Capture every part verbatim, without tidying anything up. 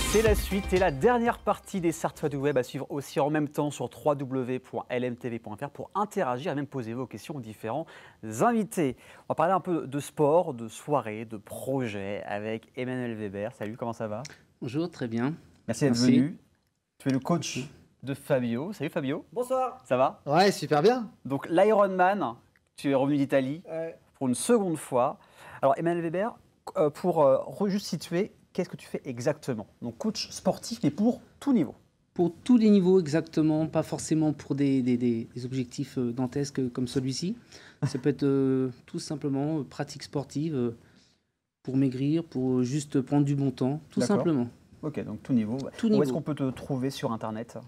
C'est la suite et la dernière partie des Certifiés du Web à suivre aussi en même temps sur w w w point l m t v point f r pour interagir et même poser vos questions aux différents invités. On va parler un peu de sport, de soirée, de projet avec Emmanuel Weber. Salut, comment ça va? Bonjour, très bien. Merci d'être venu. Tu es le coach de Fabio. Salut Fabio. Bonsoir. Ça va? Ouais, super bien. Donc l'Ironman, tu es revenu d'Italie ouais. pour une seconde fois. Alors Emmanuel Weber, euh, pour euh, juste situer, qu'est-ce que tu fais exactement? Donc coach sportif, mais pour tout niveau. Pour tous les niveaux exactement, pas forcément pour des, des, des, des objectifs euh, dantesques comme celui-ci. Ça peut être euh, tout simplement euh, pratique sportive euh, pour maigrir, pour juste prendre du bon temps, tout simplement. Ok, donc tout niveau. Tout Où niveau. est-ce qu'on peut te trouver sur Internet?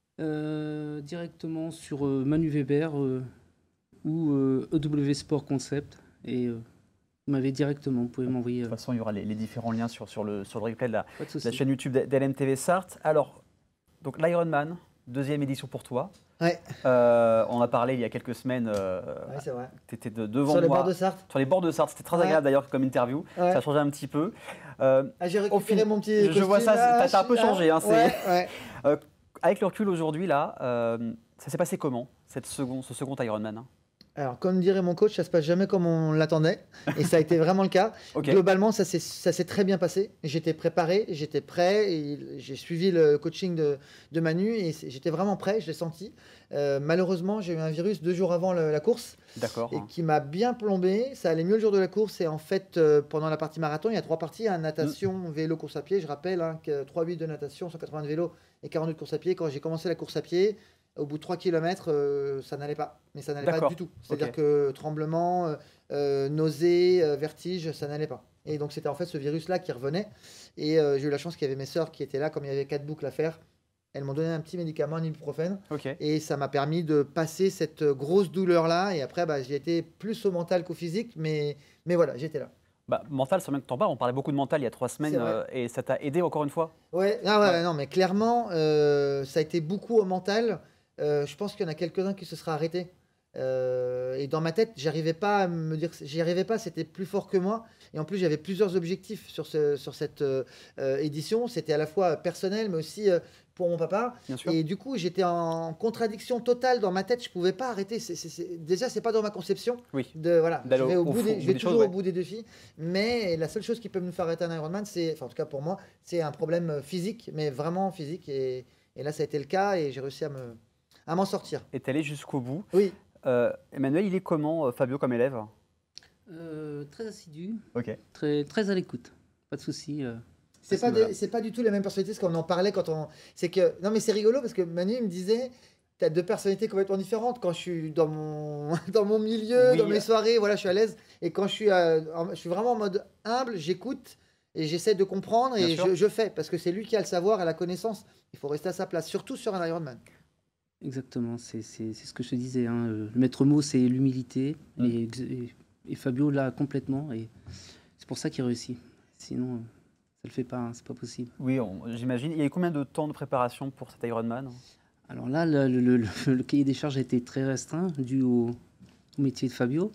euh, Directement sur euh, Manu Weber euh, ou euh, E W Sport Concept. Et euh, vous m'avez directement, vous pouvez m'envoyer. De toute façon, il y aura les, les différents liens sur, sur, le, sur le replay de la, Pas de souci. la chaîne YouTube d'L M T V Sarthe. Alors, donc l'Ironman, deuxième édition pour toi. Ouais. Euh, on a parlé il y a quelques semaines. Euh, ouais, c'est vrai. Tu étais de, devant sur moi. Sur les bords de Sarthe. Sur les bords de Sarthe. C'était très ouais. agréable d'ailleurs comme interview. Ouais. Ça a changé un petit peu. Euh, ah, j'ai récupéré mon petit. Je costume, vois ça, là, t'as un peu changé. Hein, ouais, ouais. euh, avec le recul aujourd'hui, là, euh, ça s'est passé comment, cette seconde, ce second Ironman? Alors, comme dirait mon coach, ça se passe jamais comme on l'attendait, et ça a été vraiment le cas. Okay. Globalement, ça s'est très bien passé. J'étais préparé, j'étais prêt, j'ai suivi le coaching de, de Manu, et j'étais vraiment prêt, je l'ai senti. Euh, malheureusement, j'ai eu un virus deux jours avant le, la course, et qui m'a bien plombé. Ça allait mieux le jour de la course, et en fait, euh, pendant la partie marathon, il y a trois parties, hein, natation, mmh. vélo, course à pied. Je rappelle, hein, que trois virgule huit de natation, cent quatre-vingts de vélo et quarante-deux de course à pied. Quand j'ai commencé la course à pied, au bout de trois kilomètres, euh, ça n'allait pas. Mais ça n'allait pas du tout. C'est-à-dire okay. que tremblement, euh, euh, nausée, euh, vertige, ça n'allait pas. Et donc, c'était en fait ce virus-là qui revenait. Et euh, j'ai eu la chance qu'il y avait mes sœurs qui étaient là, comme il y avait quatre boucles à faire. Elles m'ont donné un petit médicament, un ibuprofène. Okay. Et ça m'a permis de passer cette grosse douleur-là. Et après, bah, j'ai été plus au mental qu'au physique. Mais, mais voilà, j'étais là. Bah, mental, c'est bien que tu en parles. On parlait beaucoup de mental il y a trois semaines. Euh, et ça t'a aidé encore une fois? Ouais, ah ouais, ouais. Non, mais clairement, euh, ça a été beaucoup au mental. Euh, je pense qu'il y en a quelques-uns qui se seraient arrêtés. Euh, et dans ma tête, j'arrivais pas à me dire, j'y arrivais pas, c'était plus fort que moi. Et en plus, j'avais plusieurs objectifs sur, ce, sur cette euh, édition. C'était à la fois personnel, mais aussi euh, pour mon papa. Et du coup, j'étais en contradiction totale dans ma tête. Je pouvais pas arrêter. C est, c est, c est... Déjà, c'est pas dans ma conception. Oui. De, voilà, je vais, au bout des, je vais toujours choses, ouais. au bout des défis. Mais la seule chose qui peut me faire arrêter un Ironman, c'est, enfin, en tout cas pour moi, c'est un problème physique, mais vraiment physique. Et, et là, ça a été le cas, et j'ai réussi à me à m'en sortir. Et tu es allé jusqu'au bout. Oui. Euh, Emmanuel, il est comment, Fabio, comme élève? euh, Très assidu, okay. très, très à l'écoute, pas de souci. Euh, c'est pas, voilà. pas du tout la même personnalité, ce qu'on en parlait quand on... C'est que... Non mais c'est rigolo, parce que Manu il me disait, tu as deux personnalités complètement différentes. Quand je suis dans mon, dans mon milieu, oui. dans mes soirées, voilà, je suis à l'aise. Et quand je suis, euh, en... je suis vraiment en mode humble, j'écoute, et j'essaie de comprendre, et je, je fais, parce que c'est lui qui a le savoir et la connaissance. Il faut rester à sa place, surtout sur un Ironman. Exactement, c'est ce que je te disais. Hein. Le maître mot, c'est l'humilité. Mmh. Et, et, et Fabio l'a complètement. Et c'est pour ça qu'il réussit. Sinon, ça ne le fait pas. Hein, c'est pas possible. Oui, j'imagine. Il y a eu combien de temps de préparation pour cet Ironman? Alors là, le, le, le, le cahier des charges a été très restreint dû au, au métier de Fabio.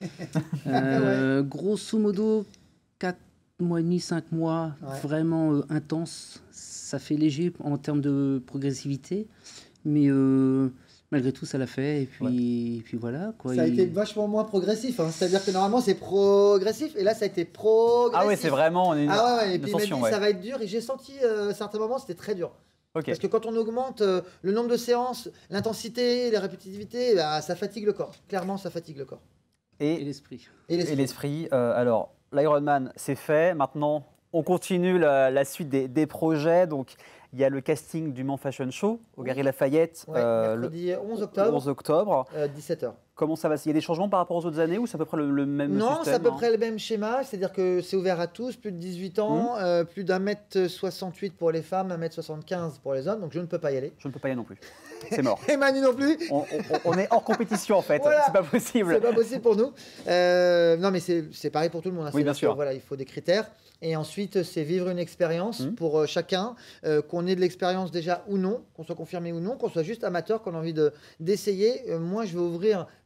euh, ouais. Grosso modo, quatre mois et demi, cinq mois, ouais. vraiment euh, intense. Ça fait léger en termes de progressivité. Mais euh, malgré tout, ça l'a fait. Et puis, ouais. et puis voilà. Quoi. Ça a il... été vachement moins progressif. Hein. C'est-à-dire que normalement, c'est progressif. Et là, ça a été progressif. Ah ouais, c'est vraiment une, ah ouais, ouais. Et puis, tension, il m'a dit, ouais. ça va être dur. Et j'ai senti, euh, à certains moments, c'était très dur. Okay. Parce que quand on augmente euh, le nombre de séances, l'intensité, la répétitivité, bah, ça fatigue le corps. Clairement, ça fatigue le corps. Et, et l'esprit. Et l'esprit. Euh, alors, l'Ironman, c'est fait. Maintenant, on continue la, la suite des, des projets. Donc, il y a le casting du Mans Fashion Show au Galeries Lafayette. Ouais, euh, mercredi le onze octobre. onze octobre. Euh, dix-sept heures. Comment ça va? Il y a des changements par rapport aux autres années ou c'est à peu près le, le même non, système? Non, c'est à peu hein près le même schéma. C'est-à-dire que c'est ouvert à tous, plus de dix-huit ans, mmh. euh, plus d'un mètre soixante-huit pour les femmes, un mètre soixante-quinze pour les hommes. Donc je ne peux pas y aller. Je ne peux pas y aller non plus. C'est mort. Et Manu non plus. On, on, on est hors compétition en fait. Voilà. C'est pas possible. C'est pas possible pour nous. Euh, non, mais c'est pareil pour tout le monde. Hein. Oui, bien sûr. Que, voilà, il faut des critères. Et ensuite, c'est vivre une expérience mmh. pour euh, chacun, euh, qu'on ait de l'expérience déjà ou non, qu'on soit confirmé ou non, qu'on soit juste amateur, qu'on a envie d'essayer. De, euh, moi, je vais ouvrir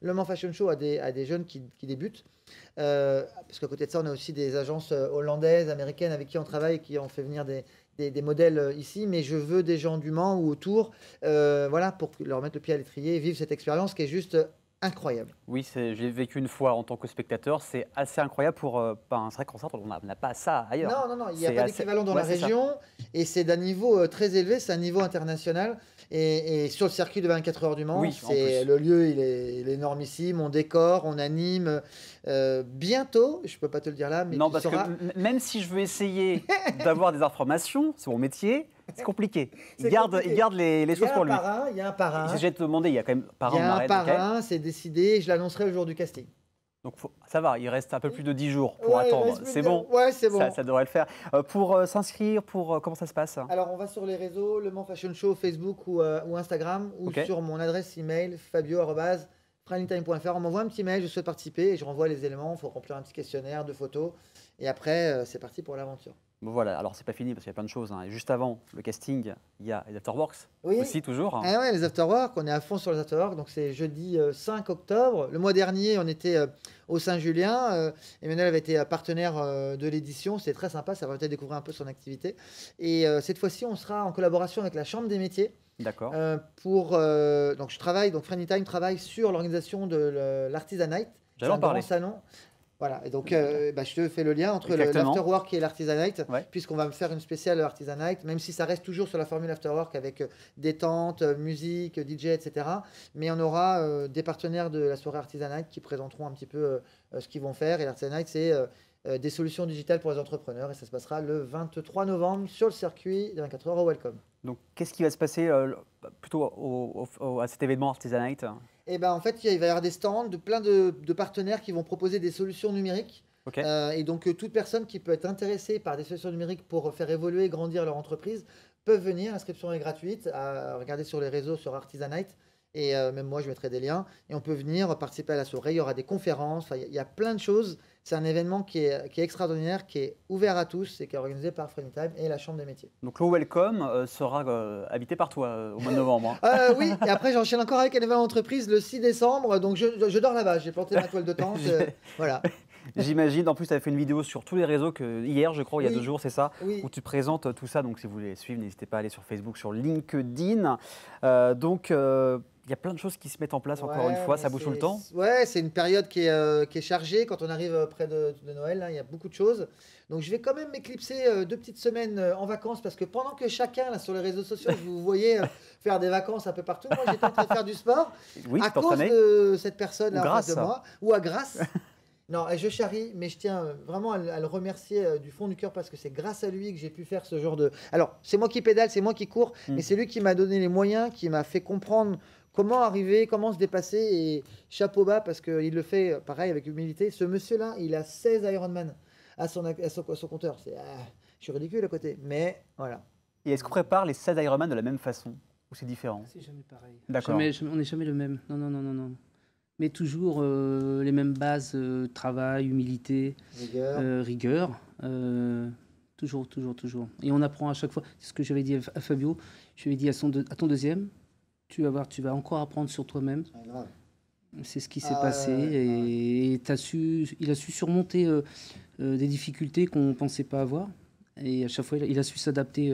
Le Mans Fashion Show à des, à des jeunes qui, qui débutent. Euh, parce qu'à côté de ça, on a aussi des agences hollandaises, américaines avec qui on travaille, qui ont fait venir des, des, des modèles ici. Mais je veux des gens du Mans ou autour, euh, voilà, pour leur mettre le pied à l'étrier et vivre cette expérience qui est juste incroyable. Oui, j'ai vécu une fois en tant que spectateur, c'est assez incroyable pour euh, ben, c'est vrai qu'en centre, on n'a pas ça ailleurs. Non, non, non, il n'y a pas d'équivalent dans ouais, la région ça. Et c'est d'un niveau euh, très élevé, c'est un niveau international. Et, et sur le circuit de vingt-quatre heures du Mans, oui, c'est le lieu, il est, il est énormissime, on décore, on anime. Euh, bientôt, je ne peux pas te le dire là, mais non, tu parce sauras... que même si je veux essayer d'avoir des informations, c'est mon métier. C'est compliqué. Il garde, compliqué. il garde les, les choses pour lui. Il y a un parrain. Je vais te demander, il y a quand même parrain. Il y a un parrain, okay. C'est décidé. Je l'annoncerai le jour du casting. Donc faut, ça va, il reste un peu plus de dix jours pour ouais, attendre. C'est bon. Ouais, c'est bon. Ça, ça devrait le faire. Euh, pour euh, s'inscrire, pour euh, comment ça se passe? Alors on va sur les réseaux, Le Mans Fashion Show, Facebook ou, euh, ou Instagram, ou okay. sur mon adresse email fabio arobase friendlytime point f r. On m'envoie un petit mail, je souhaite participer et je renvoie les éléments. Il faut remplir un petit questionnaire, deux photos, et après euh, c'est parti pour l'aventure. Bon, voilà, alors c'est pas fini parce qu'il y a plein de choses. Hein. Et juste avant le casting, il y a les afterworks oui. aussi, toujours. Hein. Ah ouais, les afterworks, on est à fond sur les afterworks. Donc c'est jeudi euh, cinq octobre. Le mois dernier, on était euh, au Saint-Julien. Euh, Emmanuel avait été partenaire euh, de l'édition. C'était très sympa, ça va peut-être découvrir un peu son activité. Et euh, cette fois-ci, on sera en collaboration avec la Chambre des métiers. D'accord. Euh, pour euh, donc je travaille, donc Friendly Time travaille sur l'organisation de l'Artisanite. J'allais en parler. Salon. Voilà, et donc euh, bah, je te fais le lien entre l'Afterwork et l'Artisanite, ouais. Puisqu'on va me faire une spéciale Artisanite, même si ça reste toujours sur la formule Afterwork avec euh, détente, euh, musique, D J, et cetera. Mais on aura euh, des partenaires de la soirée Artisanite qui présenteront un petit peu euh, ce qu'ils vont faire. Et l'Artisanite, c'est euh, euh, des solutions digitales pour les entrepreneurs. Et ça se passera le vingt-trois novembre sur le circuit de vingt-quatre heures au Welcome. Donc, qu'est-ce qui va se passer euh, plutôt au, au, à cet événement Artisanite? Eh ben, en fait, il va y avoir des stands de plein de, de partenaires qui vont proposer des solutions numériques. Okay. Euh, et donc, euh, toute personne qui peut être intéressée par des solutions numériques pour faire évoluer et grandir leur entreprise peut venir. L'inscription est gratuite. À regarder sur les réseaux sur Artisanite. Et euh, même moi, je mettrai des liens. Et on peut venir participer à la soirée. Il y aura des conférences. Il y, y a plein de choses. C'est un événement qui est, qui est extraordinaire, qui est ouvert à tous et qui est organisé par Friendly Time et la Chambre des métiers. Donc le Welcome euh, sera euh, habité par toi euh, au mois de novembre. Hein. euh, oui, et après j'enchaîne encore avec un événement entreprise le six décembre. Donc je, je dors là-bas. J'ai planté ma toile de tente. euh, voilà. J'imagine. En plus, tu avais fait une vidéo sur tous les réseaux que, hier, je crois, il y a oui. deux jours, c'est ça, oui. où tu présentes tout ça. Donc si vous voulez suivre, n'hésitez pas à aller sur Facebook, sur LinkedIn. Euh, donc... Euh, il y a plein de choses qui se mettent en place, encore ouais, une fois, ça bouge tout le temps. Ouais, c'est une période qui est, euh, qui est chargée quand on arrive près de, de Noël, là, il y a beaucoup de choses. Donc je vais quand même m'éclipser euh, deux petites semaines euh, en vacances parce que pendant que chacun, là, sur les réseaux sociaux, vous voyez euh, faire des vacances un peu partout, moi j'étais en train de faire du sport oui, à cause de cette personne là en face de moi, ou à grâce. Non, je charrie, mais je tiens vraiment à, à le remercier euh, du fond du cœur parce que c'est grâce à lui que j'ai pu faire ce genre de... Alors, c'est moi qui pédale, c'est moi qui cours, mm. mais c'est lui qui m'a donné les moyens, qui m'a fait comprendre comment arriver, comment se dépasser, et chapeau bas parce qu'il le fait pareil avec humilité. Ce monsieur-là, il a seize Ironman à son, à son, à son compteur. C'est, ah, je suis ridicule à côté, mais voilà. Et est-ce qu'on prépare les seize Ironman de la même façon ou c'est différent? C'est jamais pareil. D'accord. Jamais, jamais, on n'est jamais le même. Non, non, non, non, non. Mais toujours euh, les mêmes bases, euh, travail, humilité, rigueur. Euh, rigueur euh, toujours, toujours, toujours. Et on apprend à chaque fois. C'est ce que j'avais dit à Fabio. Je lui ai dit à, son de, à ton deuxième, tu vas voir, tu vas encore apprendre sur toi-même. Ah, c'est ce qui s'est ah, passé. ouais, et, ouais. et t'as su, il a su surmonter euh, euh, des difficultés qu'on ne pensait pas avoir. Et à chaque fois, il a, il a su s'adapter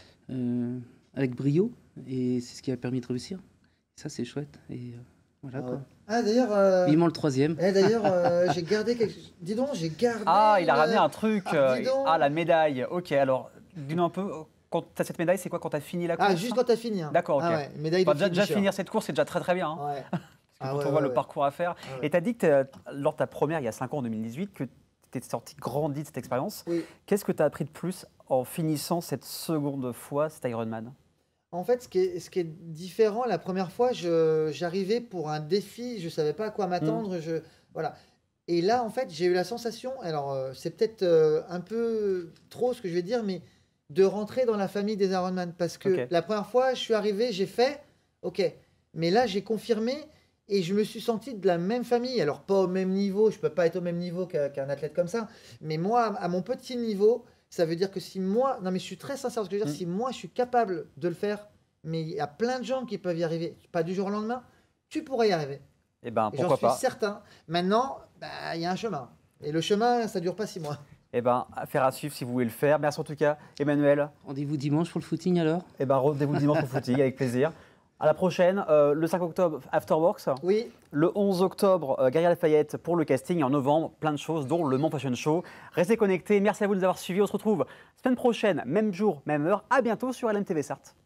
euh, avec brio. Et c'est ce qui a permis de réussir. Ça, c'est chouette. Et, euh, Voilà, ah, quoi. Ah d'ailleurs. Euh... Vivement le troisième. Eh, d'ailleurs, euh, j'ai gardé quelque chose. Dis donc, j'ai gardé. Ah, il a ramené un truc. Ah, euh, ah la médaille. Ok, alors, dis-nous un peu. Quand tu as cette médaille, c'est quoi quand tu as fini la course? Ah, juste quand tu as fini. Hein. D'accord, ok. Ah, ouais, médaille de enfin, déjà, déjà finir cette course, c'est déjà très très bien. Hein. Ouais. Parce que ah, quand ouais, on voit ouais, le ouais. parcours à faire. Ah, ouais. Et tu as dit que lors de ta première, il y a cinq ans, en deux mille dix-huit, que tu étais sorti grandi de cette expérience. Oui. Qu'est-ce que tu as appris de plus en finissant cette seconde fois cet Ironman? En fait, ce qui est, ce qui est différent, la première fois, je, j'arrivais pour un défi, je ne savais pas à quoi m'attendre. Mmh. Je, voilà. Et là, en fait, j'ai eu la sensation, alors euh, c'est peut-être euh, un peu trop ce que je vais dire, mais de rentrer dans la famille des Ironman. Parce que okay. la première fois, je suis arrivé, j'ai fait, ok, mais là, j'ai confirmé et je me suis senti de la même famille. Alors, pas au même niveau, je ne peux pas être au même niveau qu'un, qu'un athlète comme ça, mais moi, à mon petit niveau, ça veut dire que si moi, non mais je suis très sincère, ce que je veux dire, mmh. si moi je suis capable de le faire, mais il y a plein de gens qui peuvent y arriver, pas du jour au lendemain, tu pourrais y arriver. Eh ben, Et pourquoi j'en pas. suis certain. Maintenant, bah, il y a un chemin. Et le chemin, ça ne dure pas six mois. Eh ben, affaire à suivre si vous voulez le faire. Merci en tout cas, Emmanuel. Rendez-vous dimanche pour le footing alors? Eh ben, rendez-vous dimanche au footing, avec plaisir. À la prochaine. Euh, le cinq octobre, Afterworks. Oui. Le onze octobre, euh, Galerie Lafayette pour le casting. Et en novembre, plein de choses, dont le Mans Fashion Show. Restez connectés. Merci à vous de nous avoir suivis. On se retrouve semaine prochaine, même jour, même heure. À bientôt sur L M T V Sarthe.